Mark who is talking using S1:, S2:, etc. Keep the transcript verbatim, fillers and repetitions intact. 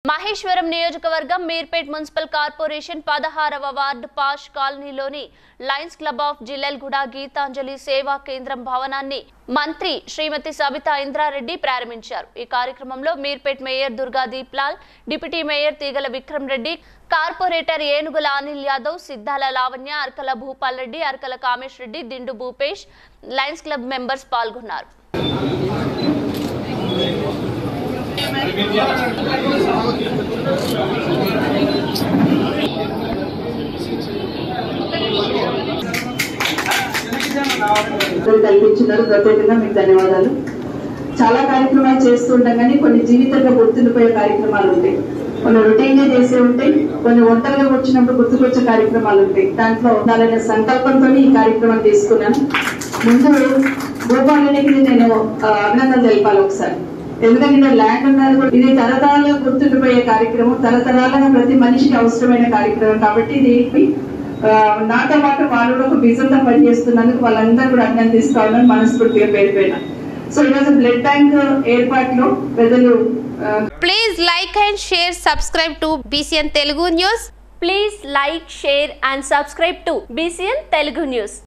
S1: మహేశ్వరం నియోజకవర్గం Meerpet municipal corporation పదహారవ ward posh కాలనీలోని lions club of Jillelguda Geetanjali సేవా కేంద్రం భవనాన్ని మంత్రి శ్రీమతి సబితా ఇంద్రారెడ్డి ప్రారంభించారు। ఈ కార్యక్రమంలో Meerpet mayor Durga Deeplal, deputy mayor Teegala Vikram Reddy, corporator ఏనుగుల అనిల్ యాదవ్, సిద్ధాల లావణ్య, అర్కల భూపాల్ రెడ్డి, అర్కల కామేష్ రెడ్డి, దిండు భూపేష్, లయన్స్ క్లబ్ మెంబర్స్ పాల్గొన్నారు।
S2: కల్పించినారు ప్రత్యేకంగా మీకు ధన్యవాదాలు। చాలా కార్యక్రమాలు చేస్తుంటాం కానీ కొన్ని జీవితంగా గుర్తుండిపోయే కార్యక్రమాలు ఉంటాయి, కొన్ని రొటీన్ గా చేసే ఉంటాయి, కొన్ని ఒంటరిగా వచ్చినప్పుడు గుర్తుకొచ్చే కార్యక్రమాలు ఉంటాయి। దాంట్లో దాని సంకల్పంతో ఈ కార్యక్రమం తీసుకున్నాను। ముందు భూపాలకి నేను అభినందన తెలిపాలి ఒకసారి, ఎందుకంటే ల్యాండ్ ఉన్నది కూడా ఇది తరతరాలుగా గుర్తుండిపోయే కార్యక్రమం, తరతరాలుగా ప్రతి మనిషికి అవసరమైన కార్యక్రమం కాబట్టి ఇది నాతో పాటు వాళ్ళు కూడా ఒక విజన్ తో పనిచేస్తున్నందుకు వాళ్ళందరూ కూడా అభినందిస్తా ఉన్నాను మనస్ఫూర్తిగా పేరు పైన। సో ఈరోజు బ్లడ్ బ్యాంక్ ఏర్పాటులో ప్రజలు
S3: please like and share subscribe to BCN Telugu news.
S1: Please like, share and subscribe to BCN Telugu news.